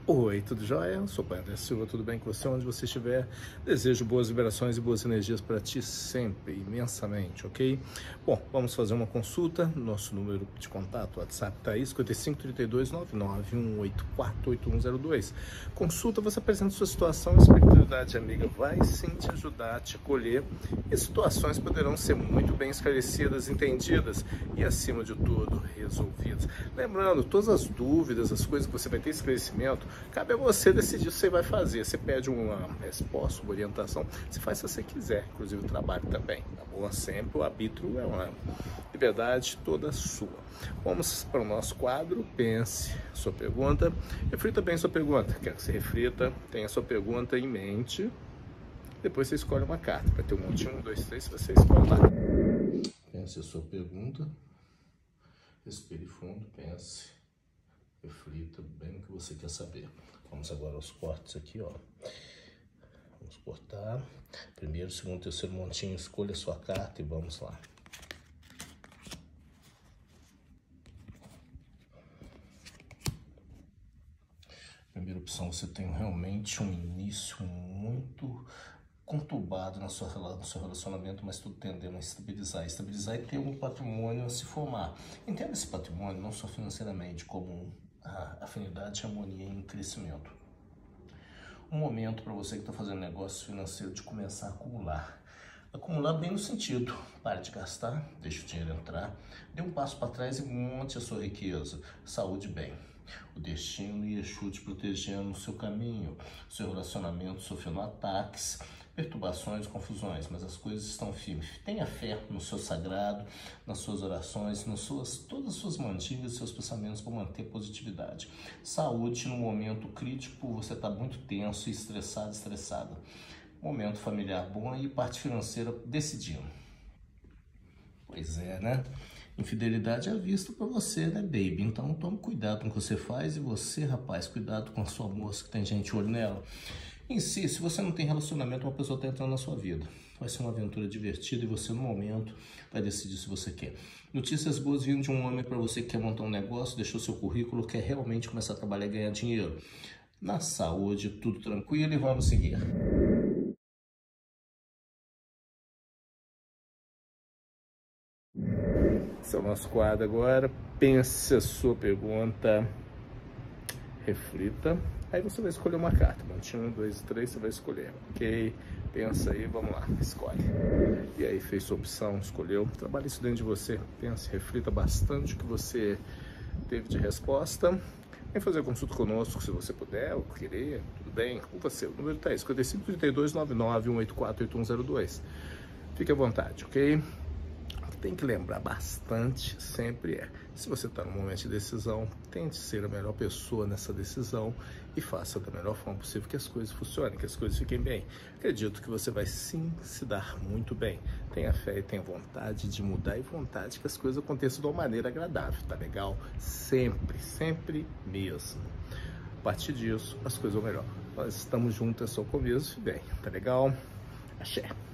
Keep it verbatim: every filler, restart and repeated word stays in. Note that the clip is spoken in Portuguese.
Oi, tudo jóia? Eu sou o Pai André Silva, tudo bem com você? Onde você estiver, desejo boas vibrações e boas energias para ti sempre, imensamente, ok? Bom, vamos fazer uma consulta. Nosso número de contato, WhatsApp, tá aí, cinco cinco, três dois, nove nove, um oito quatro, oito um zero dois. Consulta, você apresenta sua situação, a espiritualidade amiga vai sim te ajudar a te colher e situações poderão ser muito bem esclarecidas, entendidas e, acima de tudo, resolvidas. Lembrando, todas as dúvidas, as coisas que você vai ter esclarecimento, cabe a você decidir o que você vai fazer. Você pede uma resposta, uma orientação, você faz se você quiser, inclusive o trabalho também, tá bom? Sempre o arbítrio é uma liberdade toda sua. Vamos para o nosso quadro, pense sua pergunta, reflita bem sua pergunta, quero que você reflita, tenha sua pergunta em mente, depois você escolhe uma carta, vai ter um monte, um, dois, três, você escolhe lá. Pense a sua pergunta, respire fundo, pense. Reflita bem o que você quer saber. Vamos agora aos cortes aqui, ó. Vamos cortar. Primeiro, segundo, terceiro montinho, escolha a sua carta e vamos lá. Primeira opção, você tem realmente um início muito conturbado na sua, no seu relacionamento, mas tudo tendendo a estabilizar. Estabilizar e ter um patrimônio a se formar. Entenda esse patrimônio não só financeiramente, como a afinidade e harmonia em crescimento. Um momento para você que está fazendo negócio financeiro de começar a acumular. Acumular bem no sentido, pare de gastar, deixe o dinheiro entrar, dê um passo para trás e monte a sua riqueza. Saúde bem. O destino e Exu te protegendo no seu caminho, seu relacionamento sofrendo ataques, perturbações, confusões, mas as coisas estão firmes. Tenha fé no seu sagrado, nas suas orações, nas suas, todas as suas mantilhas e seus pensamentos para manter positividade. Saúde, no momento crítico, você está muito tenso e estressado, estressada. Momento familiar bom e parte financeira decidindo. Pois é, né? Infidelidade é vista para você, né, baby? Então tome cuidado com o que você faz e você, rapaz, cuidado com a sua moça que tem gente olho nela. Em si, se você não tem relacionamento, uma pessoa está entrando na sua vida. Vai ser uma aventura divertida e você, no momento, vai decidir se você quer. Notícias boas vindo de um homem para você que quer montar um negócio, deixou seu currículo, quer realmente começar a trabalhar e ganhar dinheiro. Na saúde, tudo tranquilo e vamos seguir. Esse é o nosso quadro agora. Pense a sua pergunta, reflita. Aí você vai escolher uma carta. Monte um, dois, três, você vai escolher. Ok? Pensa aí, vamos lá, escolhe. E aí, fez sua opção, escolheu. Trabalhe isso dentro de você. Pense, reflita bastante o que você teve de resposta. Vem fazer a consulta conosco, se você puder ou querer. Tudo bem? Com você. O número tá aí, cinco cinco, três dois, nove nove, um oito quatro, oito um zero dois. Fique à vontade, ok? Tem que lembrar bastante, sempre é, se você está no momento de decisão, tente ser a melhor pessoa nessa decisão e faça da melhor forma possível que as coisas funcionem, que as coisas fiquem bem. Acredito que você vai sim se dar muito bem. Tenha fé e tenha vontade de mudar e vontade que as coisas aconteçam de uma maneira agradável, tá legal? Sempre, sempre mesmo. A partir disso, as coisas vão melhor. Nós estamos juntos, é só o começo e bem, tá legal? Axé.